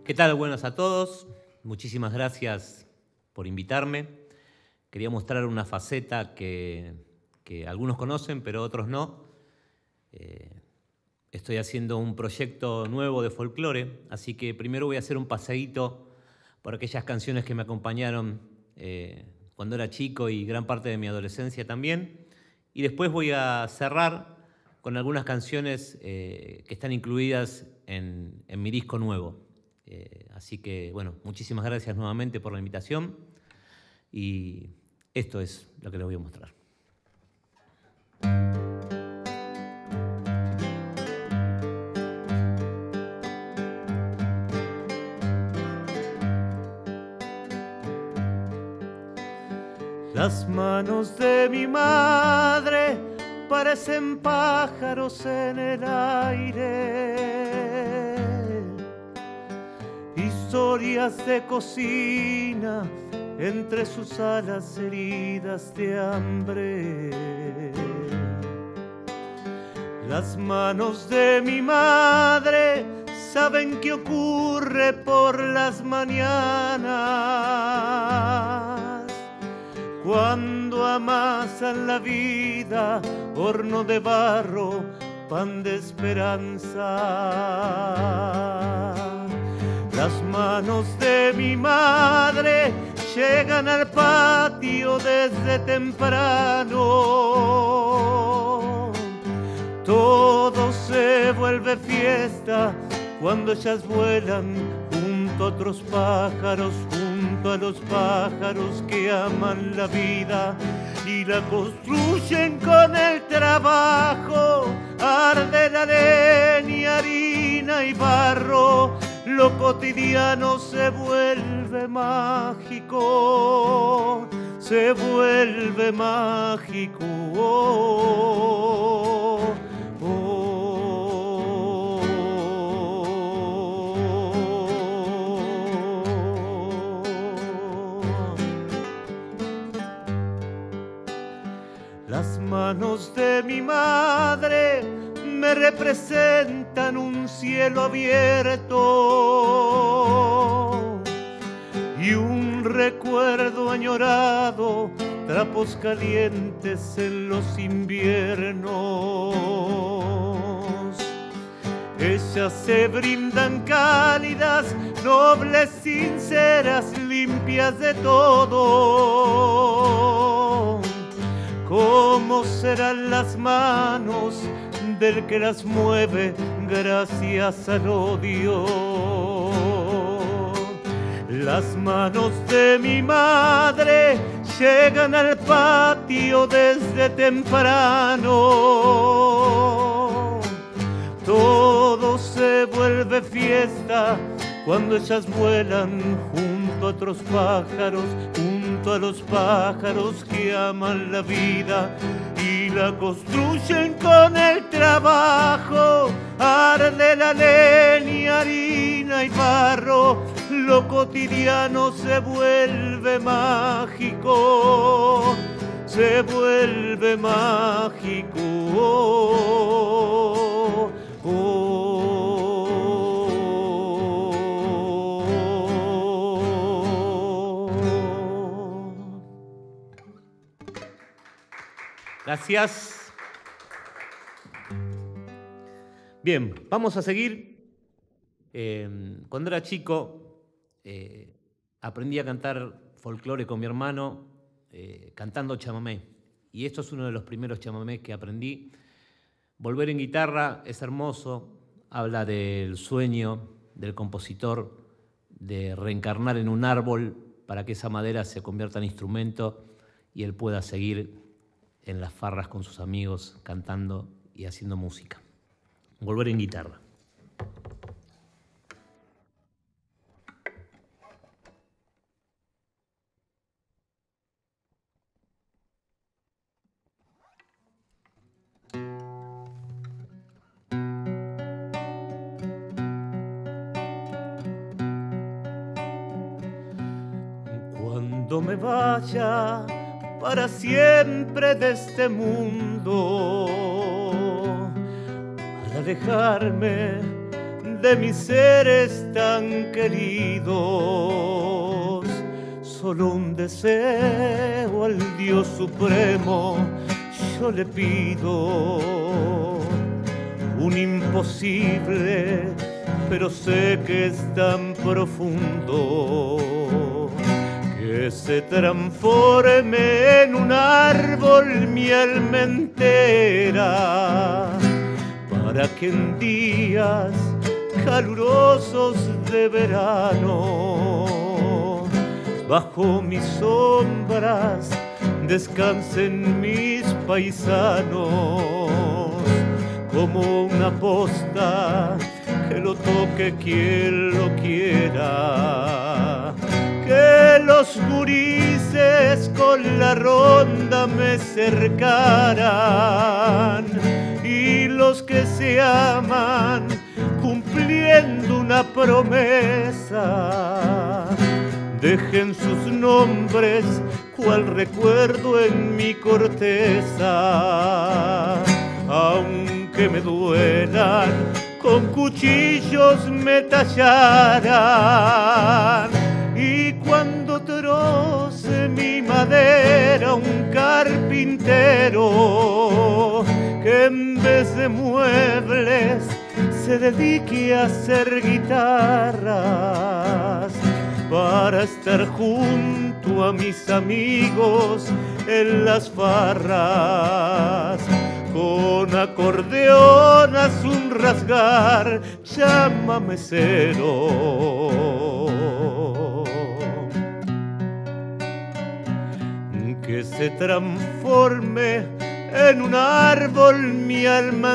¿Qué tal? Buenas a todos. Muchísimas gracias por invitarme. Quería mostrar una faceta que algunos conocen, pero otros no. Estoy haciendo un proyecto nuevo de folclore, así que primero voy a hacer un paseíto por aquellas canciones que me acompañaron cuando era chico y gran parte de mi adolescencia también. Y después voy a cerrar con algunas canciones que están incluidas en mi disco nuevo. Así que, bueno, muchísimas gracias nuevamente por la invitación y esto es lo que les voy a mostrar. Las manos de mi madre parecen pájaros en el aire, historias de cocina entre sus alas heridas de hambre. Las manos de mi madre saben qué ocurre por las mañanas, cuando amasan la vida, horno de barro, pan de esperanza. Las manos de mi madre llegan al patio desde temprano. Todo se vuelve fiesta cuando ellas vuelan junto a otros pájaros, junto a los pájaros que aman la vida y la construyen con el trabajo. Arde la leña, harina y barro, lo cotidiano se vuelve mágico, se vuelve mágico. Las manos de mi madre me representan un cielo abierto y un recuerdo añorado, trapos calientes en los inviernos. Ellas se brindan cálidas, nobles, sinceras, limpias de todo. ¿Cómo serán las manos del que las mueve gracias al odio? Las manos de mi madre llegan al patio desde temprano. Todo se vuelve fiesta cuando ellas vuelan junto a otros pájaros, junto a los pájaros que aman la vida y la construyen con el trabajo. Arde la leña, harina y barro, lo cotidiano se vuelve mágico, se vuelve mágico. Gracias. Bien, vamos a seguir. Cuando era chico aprendí a cantar folclore con mi hermano cantando chamamé. Y esto es uno de los primeros chamamés que aprendí. Volver en guitarra es hermoso. Habla del sueño del compositor de reencarnar en un árbol para que esa madera se convierta en instrumento y él pueda seguir en las farras con sus amigos, cantando y haciendo música. Volver en guitarra. Cuando me vaya para siempre de este mundo, al alejarme de mis seres tan queridos. Solo un deseo al Dios Supremo yo le pido, un imposible, pero sé que es tan profundo, que se transforme en un árbol mi alma entera, para que en días calurosos de verano, bajo mis sombras descansen mis paisanos, como una posta que lo toque quien lo quiera, que los gurises con la ronda me cercaran, y los que se aman cumpliendo una promesa dejen sus nombres cual recuerdo en mi corteza, aunque me duelan, con cuchillos me tallarán, y cuando troce mi madera un carpintero, que en vez de muebles se dedique a hacer guitarras, para estar junto a mis amigos en las farras, con acordeón haz un rasgar, llámame cero. Que se transforme en un árbol mi alma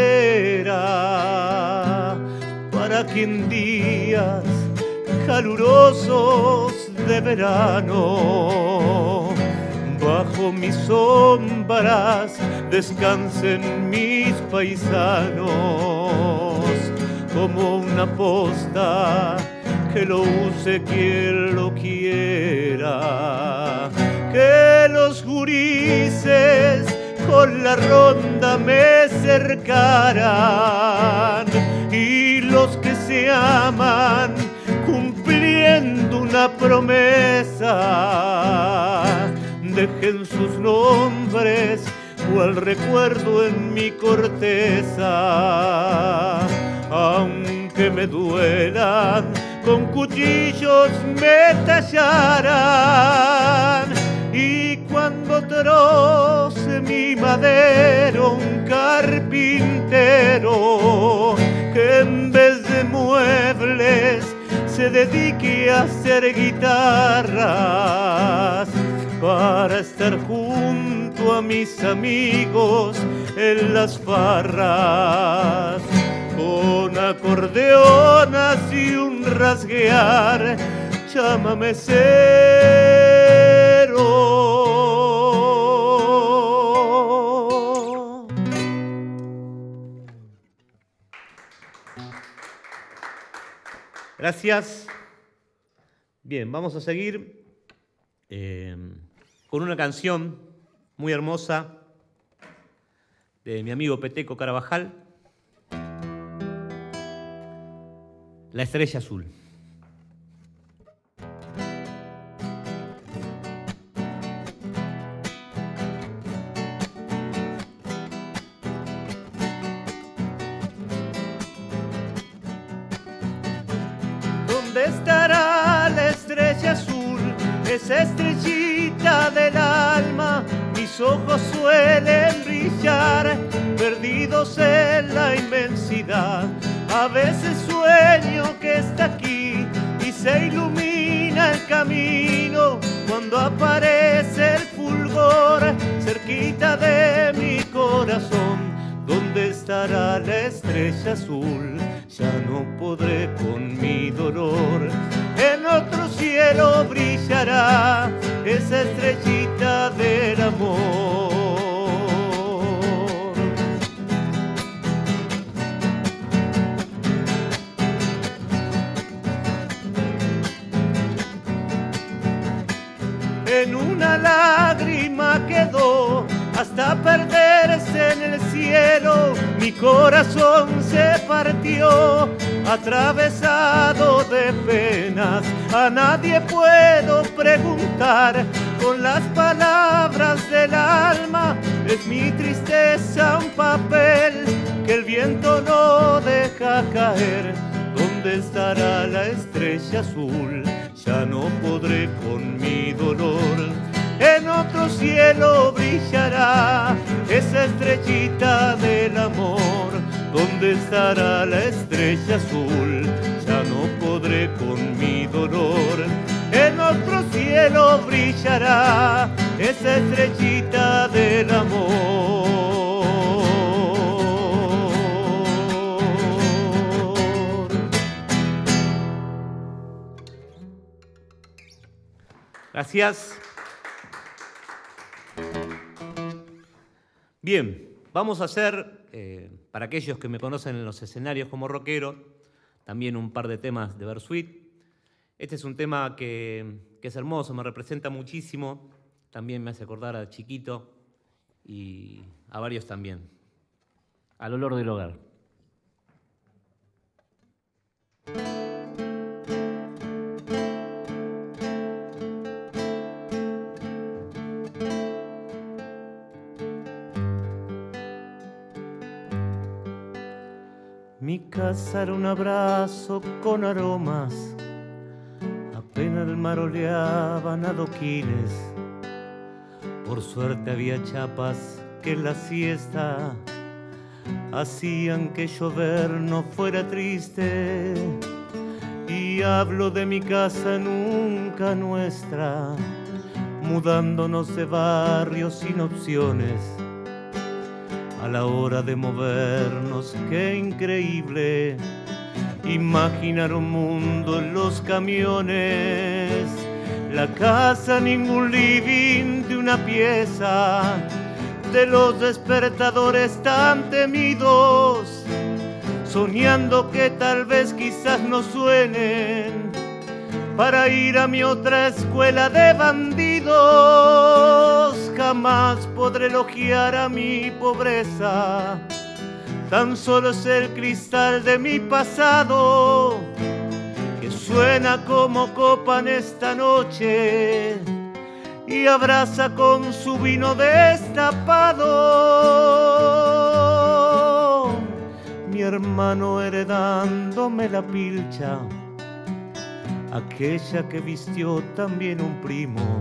entera, para que en días calurosos de verano, bajo mis sombras descansen mis paisanos, como una posta que lo use quien lo quiera, que los gurises con la ronda me cercaran, y los que se aman cumpliendo una promesa dejen sus nombres cual recuerdo en mi corteza, aunque me duelan, con cuchillos me tallarán, y cuando troce mi madero un carpintero, que en vez de muebles se dedique a hacer guitarras, para estar junto a mis amigos en las farras, con acordeonas y un rasguear, llámame cero. Gracias. Bien, vamos a seguir con una canción muy hermosa de mi amigo Peteco Carabajal, La Estrella Azul. ¿Dónde estará la estrella azul? Esa estrellita del alma, mis ojos suelen brillar, perdidos en la inmensidad. A veces sueño que está aquí y se ilumina el camino cuando aparece el fulgor cerquita de mi corazón. ¿Dónde estará la estrella azul? Ya no podré con mi dolor. En otro cielo brillará esa estrellita del amor. En una lágrima quedó hasta perderse en el cielo. Mi corazón se partió, atravesado de penas. A nadie puedo preguntar con las palabras del alma. Es mi tristeza un papel que el viento no deja caer. ¿Dónde estará la estrella azul? Ya no podré con mi dolor. En otro cielo brillará esa estrellita del amor. ¿Dónde estará la estrella azul? Ya no podré con mi dolor. En otro cielo brillará esa estrellita del amor. Gracias. Bien, vamos a hacer, para aquellos que me conocen en los escenarios como rockero, también un par de temas de Bersuit. Este es un tema que es hermoso, me representa muchísimo, también me hace acordar a Chiquito y a varios también. Al olor del hogar. Mi casa era un abrazo con aromas, apenas el mar oleaban adoquines. Por suerte había chapas que en la siesta hacían que llover no fuera triste. Y hablo de mi casa nunca nuestra, mudándonos de barrio sin opciones. A la hora de movernos, qué increíble imaginar un mundo en los camiones. La casa, ningún living de una pieza, de los despertadores tan temidos, soñando que tal vez quizás no suenen para ir a mi otra escuela de bandidos. Jamás podré elogiar a mi pobreza, tan solo es el cristal de mi pasado que suena como copa en esta noche y abraza con su vino destapado. Mi hermano heredándome la pilcha, aquella que vistió también un primo.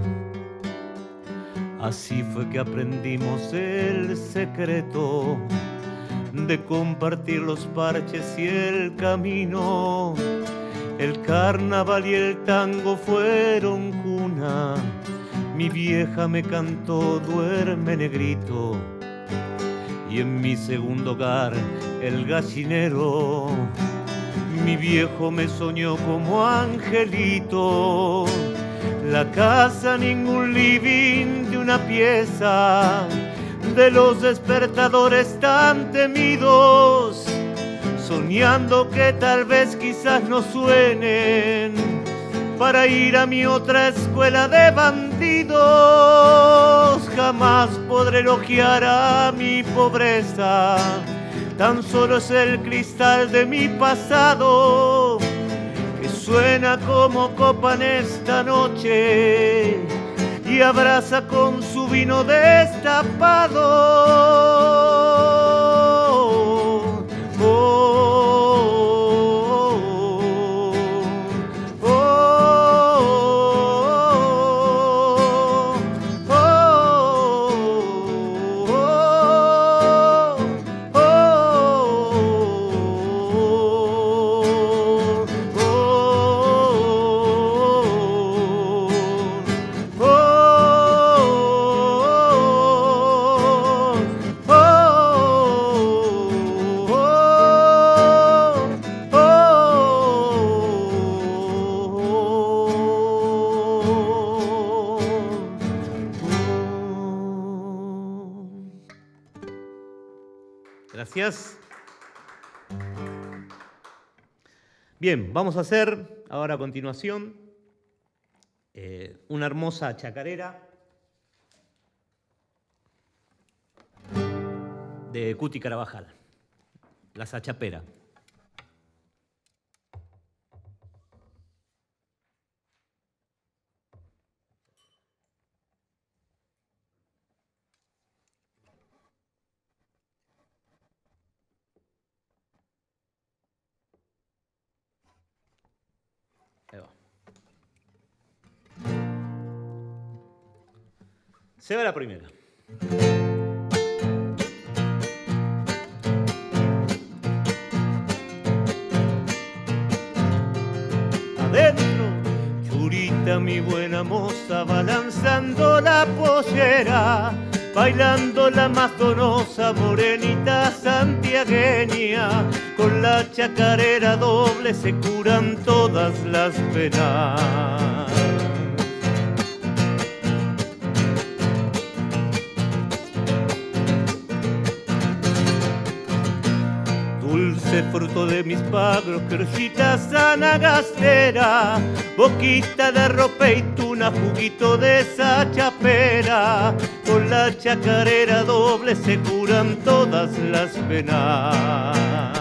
Así fue que aprendimos el secreto de compartir los parches y el camino. El carnaval y el tango fueron cuna. Mi vieja me cantó duerme negrito. Y en mi segundo hogar, el gallinero, mi viejo me soñó como angelito. La casa, ningún living de una pieza, de los despertadores tan temidos, soñando que tal vez quizás no suenen para ir a mi otra escuela de bandidos. Jamás podré elogiar a mi pobreza, tan solo es el cristal de mi pasado que suena como copa en esta noche y abraza con su vino destapado. Gracias. Bien, vamos a hacer ahora a continuación una hermosa chacarera de Cuti Carabajal, La Sachapera. Ahí va. Se va la primera. Adentro, Churita, mi buena moza, balanzando la pollera, bailando la más donosa, morenita santiagueña, con la chacarera doble se curan todas las penas. Dulce fruto de mis pagros, crucita sana gastera, boquita de ropa y tuna, juguito de sachapera, con la chacarera doble se curan todas las penas.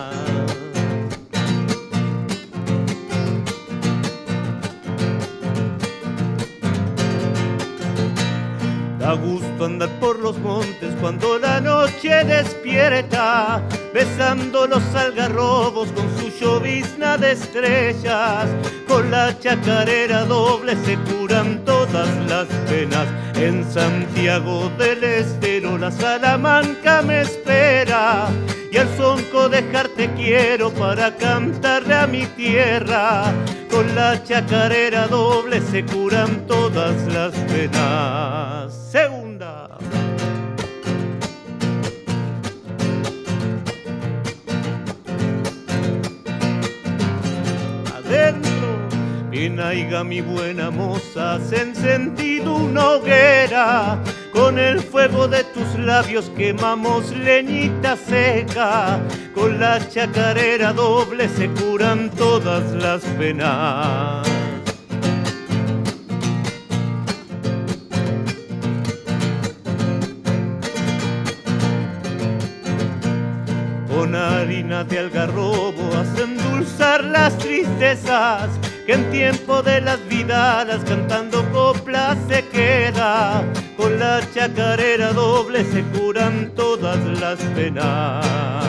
Da gusto andar por los montes cuando la noche despierta, besando los algarrobos con su llovizna de estrellas. Con la chacarera doble se curan todas las penas. En Santiago del Estero la Salamanca me espera, y al sonco dejarte quiero para cantarle a mi tierra. Con la chacarera doble se curan todas las penas. Segunda. Adentro, bien aiga mi buena moza, has encendido una hoguera. Con el fuego de tus labios quemamos leñita seca. Con la chacarera doble se curan todas las penas. Con harina de algarrobo hacen dulzar las tristezas, que en tiempo de las vidalas cantando coplas se queda. Con la chacarera doble se curan todas las penas.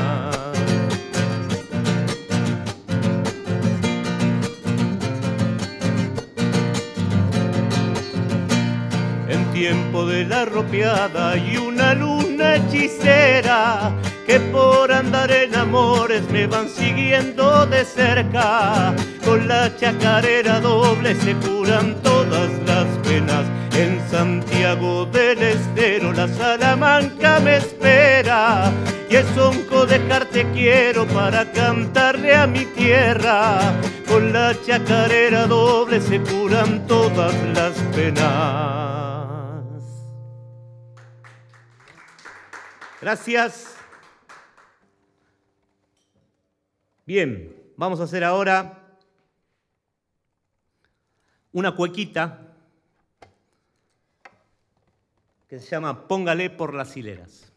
En tiempo de la ropeada hay una luna hechicera, que por andar en amores me van siguiendo de cerca. Con la chacarera doble se curan todas las penas. En Santiago del Estero la Salamanca me espera, y el sonco dejarte quiero para cantarle a mi tierra. Con la chacarera doble se curan todas las penas. Gracias. Bien, vamos a hacer ahora una cuequita que se llama Póngale por las hileras.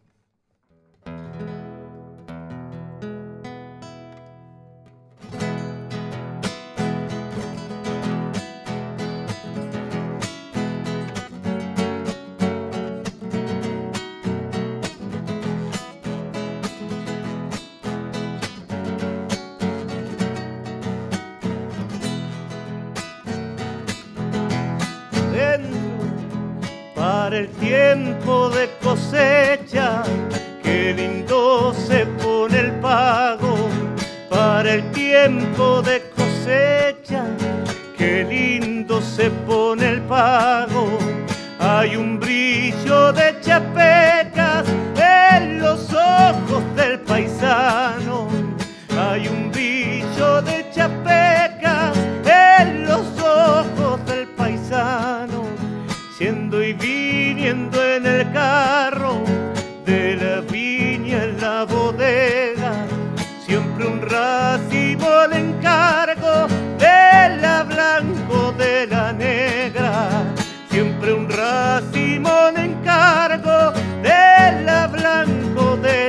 Para el tiempo de cosecha, qué lindo se pone el pago. Para el tiempo de cosecha, qué lindo se pone el pago. Hay un brillo de chapecas en los ojos del paisano. Hay un brillo de chapecas en los ojos del paisano. Yendo y viniendo en el carro, de la viña en la bodega, siempre un racimo le encargo, de la blanco, de la negra. Siempre un racimo le encargo, de la blanco, de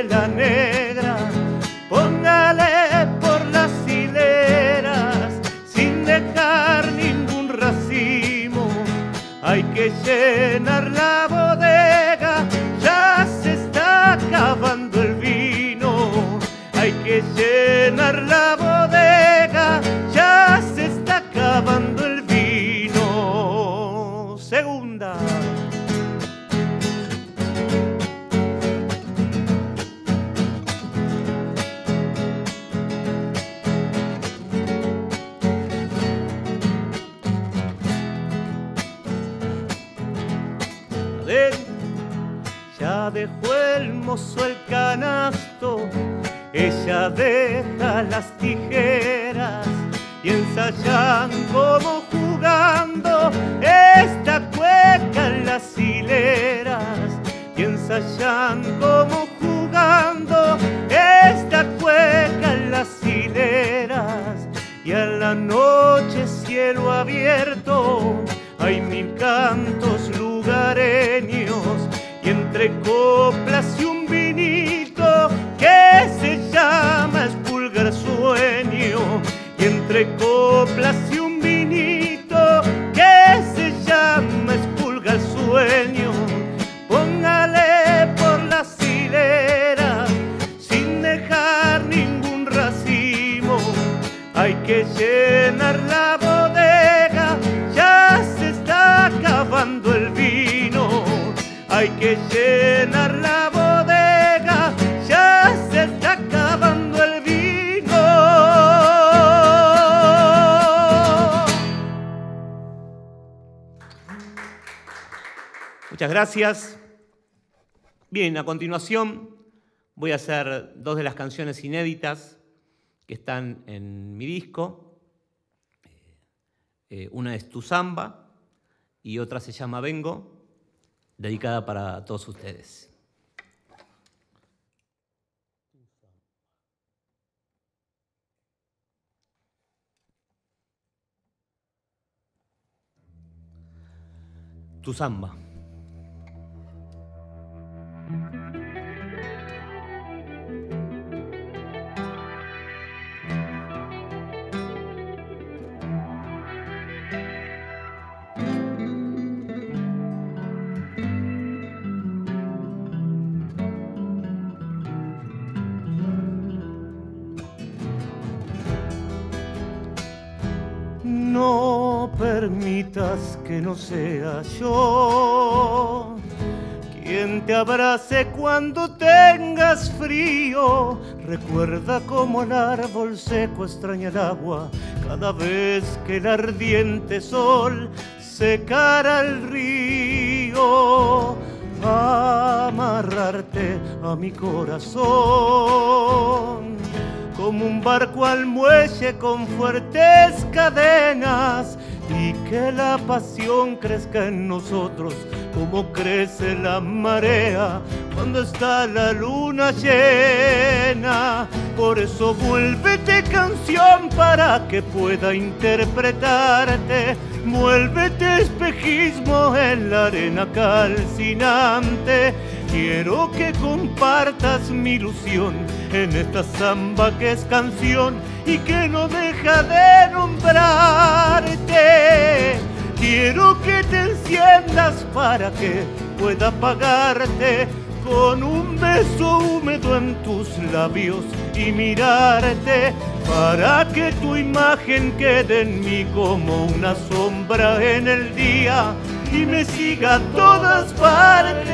hay que llenar la bodega, ya se está acabando el vino. Hay que llenar la bodega, ya se está acabando el vino. Segunda. Ya dejó el mozo el canasto, ella deja las tijeras y ensayan como jugando esta cueca en las hileras. Y ensayan como jugando esta cueca en las hileras. Y a la noche cielo abierto hay mil cantos lugareños, y entre coplas y un vinito que se llama Espulgar Sueño. Y entre coplas y un vinito que se llama Espulgar Sueño. Póngale por las hileras sin dejar ningún racimo. Hay que llenar la bodega, ya se está acabando el vino. Hay que llenar la bodega, ya se está acabando el vino. Muchas gracias. Bien, a continuación voy a hacer dos de las canciones inéditas que están en mi disco. Una es Tu Samba y otra se llama Vengo, dedicada para todos ustedes. Tu Samba. No permitas que no sea yo quien te abrace cuando tengas frío. Recuerda cómo el árbol seco extraña el agua cada vez que el ardiente sol secara el río. Amarrarte a mi corazón como un barco al muelle con fuertes cadenas, y que la pasión crezca en nosotros como crece la marea cuando está la luna llena. Por eso vuélvete canción para que pueda interpretarte, vuélvete espejismo en la arena calcinante. Quiero que compartas mi ilusión en esta samba que es canción y que no deja de nombrarte. Quiero que te enciendas para que pueda apagarte con un beso húmedo en tus labios y mirarte, para que tu imagen quede en mí como una sombra en el día y me siga a todas partes.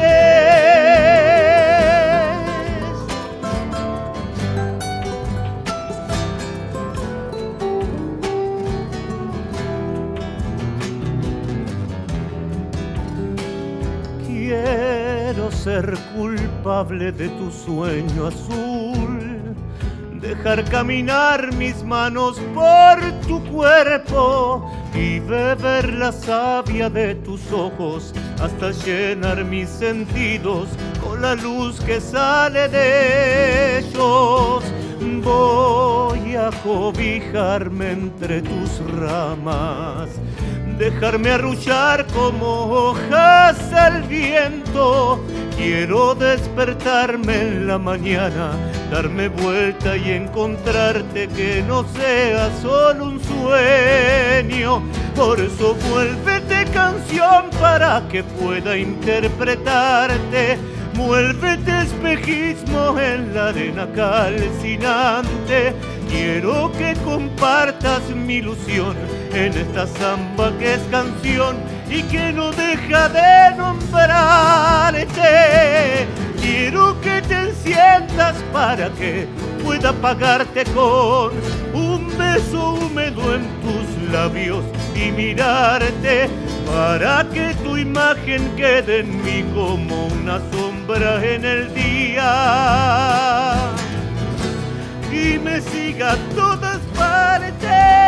Quiero ser culpable de tu sueño azul, dejar caminar mis manos por tu cuerpo y beber la savia de tus ojos hasta llenar mis sentidos con la luz que sale de ellos. Voy a cobijarme entre tus ramas, dejarme arrullar como hojas al viento. Quiero despertarme en la mañana darme vuelta y encontrarte, que no sea solo un sueño. Por eso vuélvete canción para que pueda interpretarte. Vuélvete espejismo en la arena calcinante. Quiero que compartas mi ilusión en esta samba que es canción y que no deja de nombrarte. Quiero que te enciendas para que pueda pagarte con un beso húmedo en tus labios y mirarte, para que tu imagen quede en mí como una sombra en el día y me siga a todas partes.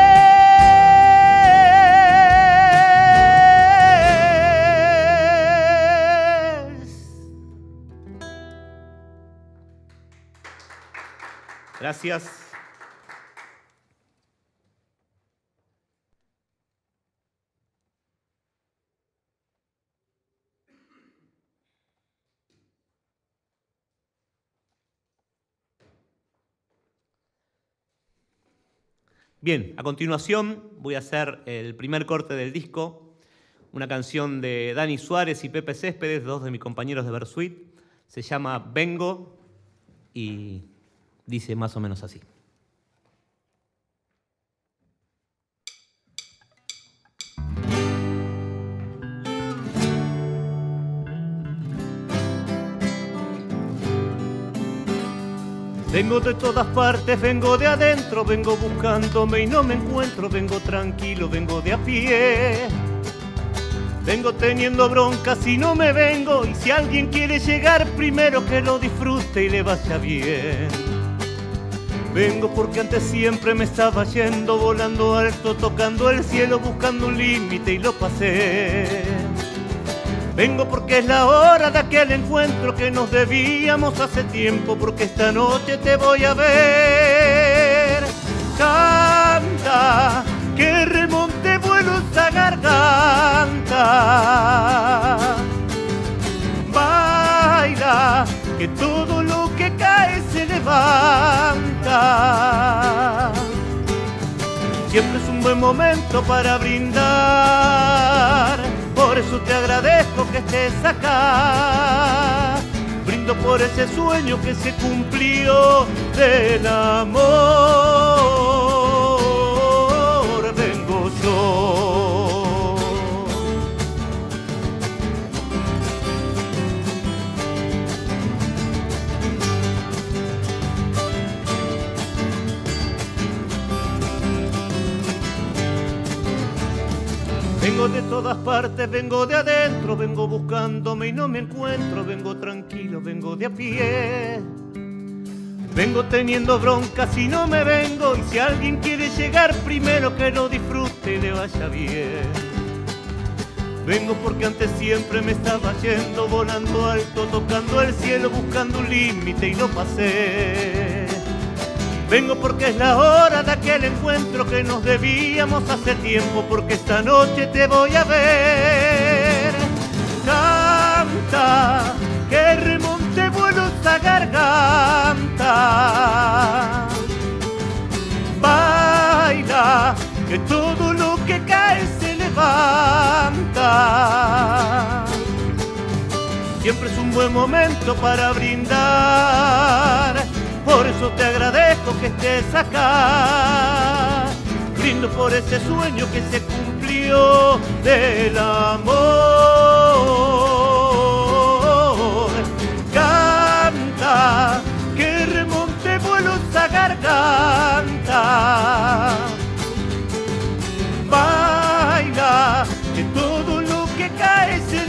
Gracias. Bien, a continuación voy a hacer el primer corte del disco, una canción de Dani Suárez y Pepe Céspedes, dos de mis compañeros de Bersuit. Se llama Vengo y dice más o menos así. Vengo de todas partes, vengo de adentro, vengo buscándome y no me encuentro, vengo tranquilo, vengo de a pie. Vengo teniendo bronca si no me vengo, y si alguien quiere llegar primero que lo disfrute y le vaya bien. Vengo porque antes siempre me estaba yendo, volando alto, tocando el cielo, buscando un límite y lo pasé. Vengo porque es la hora de aquel encuentro que nos debíamos hace tiempo, porque esta noche te voy a ver. Canta, que remonte vuelo esa garganta. Baila, que todo lo que cae se levanta. Siempre es un buen momento para brindar, por eso te agradezco que estés acá. Brindo por ese sueño que se cumplió del amor. Vengo yo. Vengo de todas partes, vengo de adentro, vengo buscándome y no me encuentro, vengo tranquilo, vengo de a pie. Vengo teniendo bronca si no me vengo, y si alguien quiere llegar primero que lo disfrute y le vaya bien. Vengo porque antes siempre me estaba yendo, volando alto, tocando el cielo, buscando un límite y lo pasé. Vengo porque es la hora de aquel encuentro que nos debíamos hace tiempo, porque esta noche te voy a ver. Canta, que remonte vuelo esa garganta. Baila, que todo lo que cae se levanta. Siempre es un buen momento para brindar, por eso te agradezco que estés acá. Brindo por ese sueño que se cumplió del amor. Canta, que remonte vuelo esa garganta. Baila, que todo lo que cae se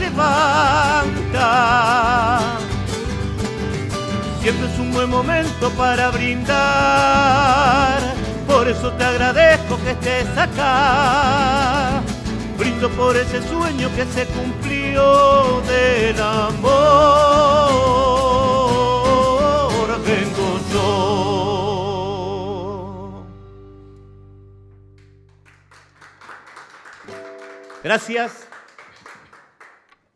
levanta. Siempre es un buen momento para brindar, por eso te agradezco que estés acá. Brindo por ese sueño que se cumplió del amor. Vengo yo. Gracias.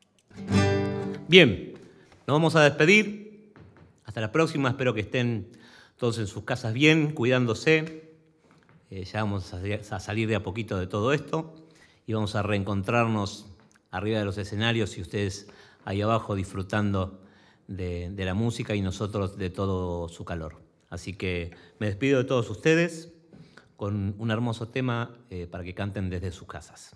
Bien, nos vamos a despedir. Hasta la próxima, espero que estén todos en sus casas bien, cuidándose. Ya vamos a salir de a poquito de todo esto y vamos a reencontrarnos arriba de los escenarios y ustedes ahí abajo disfrutando de la música y nosotros de todo su calor. Así que me despido de todos ustedes con un hermoso tema para que canten desde sus casas.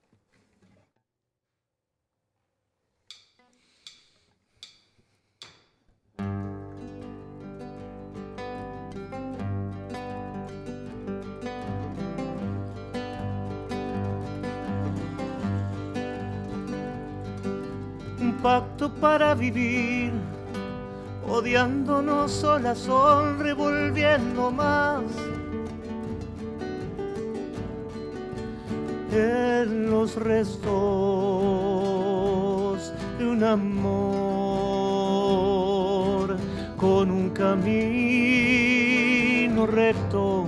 Un pacto para vivir, odiándonos sol a sol, revolviendo más en los restos de un amor con un camino recto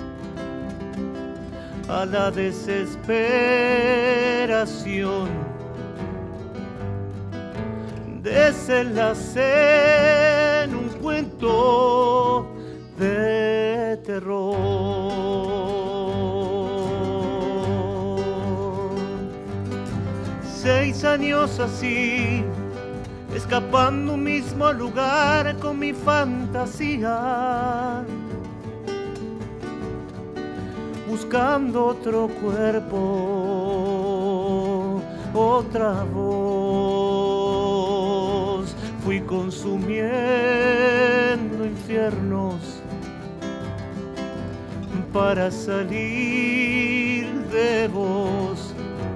a la desesperación. Desenlace en un cuento de terror. 6 años así, escapando un mismo lugar con mi fantasía, buscando otro cuerpo, otra voz. Fui consumiendo infiernos para salir de vos.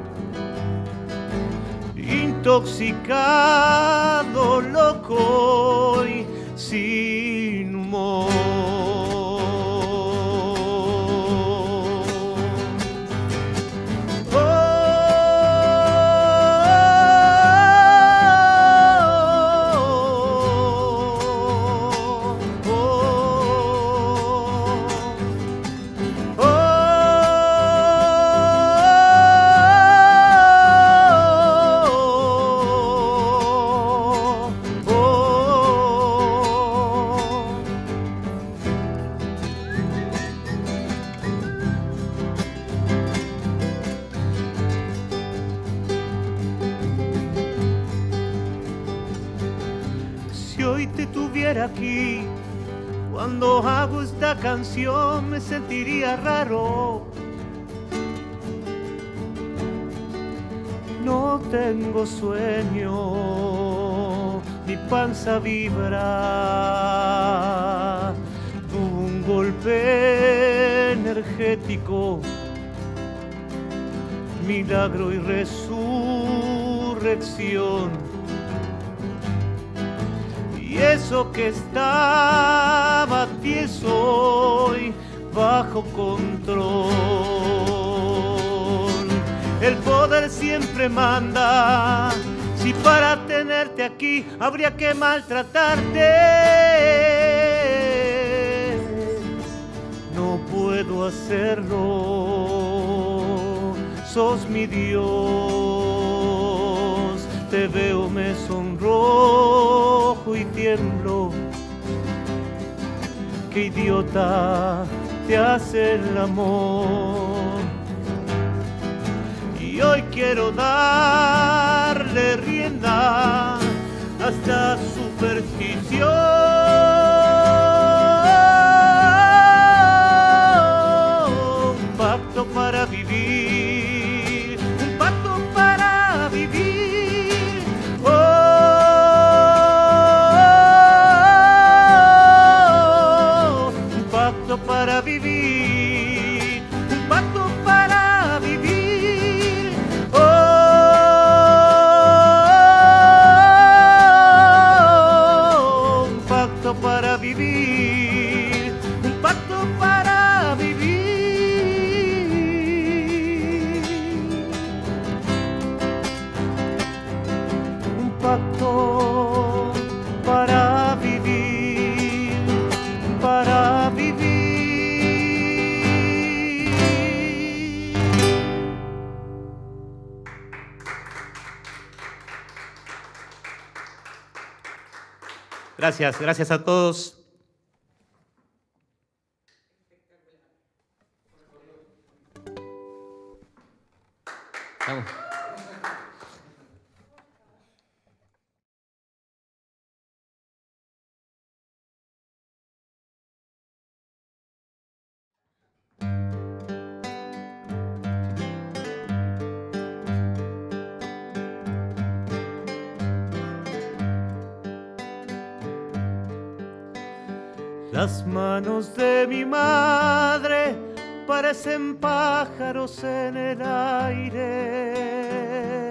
Intoxicado, loco y sin humor. Si hoy te tuviera aquí, cuando hago esta canción me sentiría raro. No tengo sueño, mi panza vibra, tuvo un golpe energético, milagro y resurrección. Y eso que estaba tieso y bajo control. El poder siempre manda. Si para tenerte aquí habría que maltratarte, no puedo hacerlo. Sos mi Dios. Te veo, me sonrojo y tiemblo. Qué idiota te hace el amor. Y hoy quiero darle rienda a esta superstición. Un pacto para vivir, un pacto para vivir. Para vivir, un pacto para vivir, oh, un pacto para vivir, un pacto para vivir, un pacto para vivir, para vivir. Gracias a todos. Vamos. Las manos de mi madre parecen pájaros en el aire.